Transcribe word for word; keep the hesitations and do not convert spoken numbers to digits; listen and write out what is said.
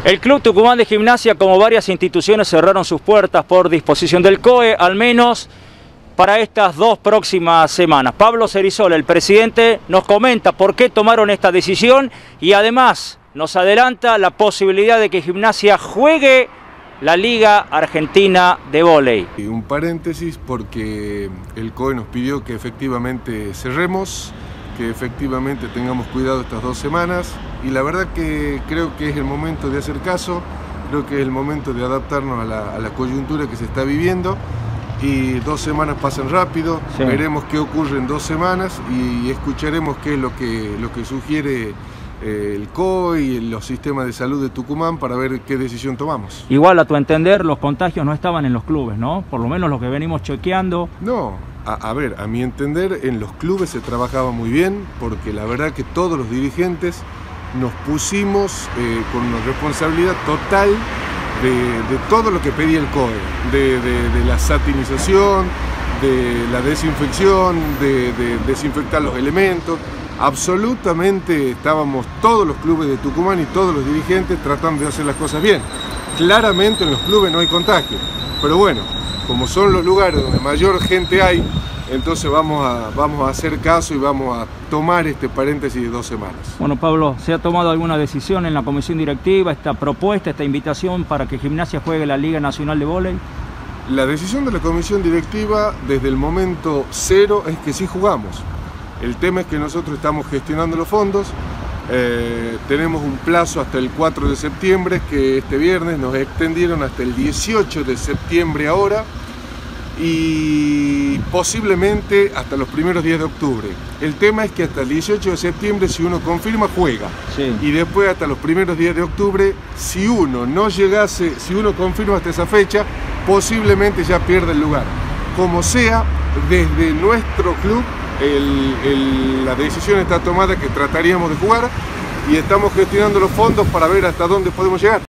El Club Tucumán de Gimnasia, como varias instituciones, cerraron sus puertas por disposición del C O E, al menos para estas dos próximas semanas. Pablo Cerizola, el presidente, nos comenta por qué tomaron esta decisión y además nos adelanta la posibilidad de que Gimnasia juegue la Liga Argentina de Vóley. Un paréntesis porque el C O E nos pidió que efectivamente cerremos, que efectivamente tengamos cuidado estas dos semanas y la verdad que creo que es el momento de hacer caso, creo que es el momento de adaptarnos a la, a la coyuntura que se está viviendo y dos semanas pasan rápido, sí. Veremos qué ocurre en dos semanas y escucharemos qué es lo que, lo que sugiere eh, el C O E y los sistemas de salud de Tucumán para ver qué decisión tomamos. Igual, a tu entender, los contagios no estaban en los clubes, ¿no? Por lo menos los que venimos chequeando. No. A, a ver, a mi entender, en los clubes se trabajaba muy bien, porque la verdad que todos los dirigentes nos pusimos eh, con una responsabilidad total de, de todo lo que pedía el C O E, de, de, de la satinización, de la desinfección, de, de desinfectar los elementos. Absolutamente estábamos todos los clubes de Tucumán y todos los dirigentes tratando de hacer las cosas bien. Claramente en los clubes no hay contagio, pero bueno, como son los lugares donde mayor gente hay, entonces vamos a, vamos a hacer caso y vamos a tomar este paréntesis de dos semanas. Bueno, Pablo, ¿se ha tomado alguna decisión en la comisión directiva, esta propuesta, esta invitación para que Gimnasia juegue la Liga Nacional de Vóley? La decisión de la comisión directiva desde el momento cero es que sí jugamos. El tema es que nosotros estamos gestionando los fondos, eh, tenemos un plazo hasta el cuatro de septiembre, que este viernes nos extendieron hasta el dieciocho de septiembre ahora, y posiblemente hasta los primeros días de octubre. El tema es que hasta el dieciocho de septiembre, si uno confirma, juega. Sí. Y después hasta los primeros días de octubre, si uno no llegase, si uno confirma hasta esa fecha, posiblemente ya pierde el lugar. Como sea, desde nuestro club, el, el, la decisión está tomada que trataríamos de jugar y estamos gestionando los fondos para ver hasta dónde podemos llegar.